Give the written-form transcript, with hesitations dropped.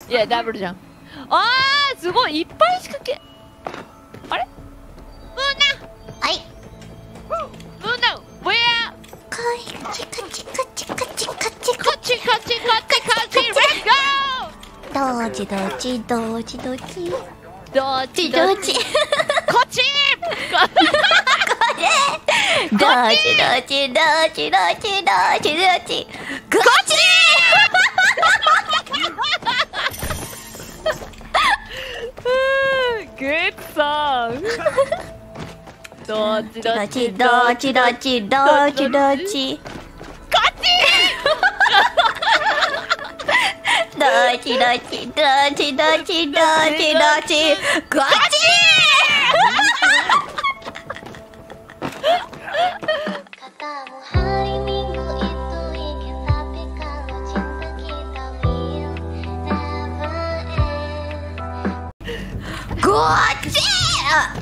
いやダブルじゃん。あーすごいいっぱい仕掛け。あれムはい。 ーナムーナウ Where カチカチカチカチカチカチカチカチカチカチ Let's go どっちどっちどっちどっちどっちどっちこっちどっちどっちどっちどっちどっちどっちこっちグッソンどっちどどっちっちどっちどっちどっちどっちこっちどっちどっちどっちどっちどっちどっちこっちKatamu hari Minggu itu weekend tapi kalau cinta kita will never end こっち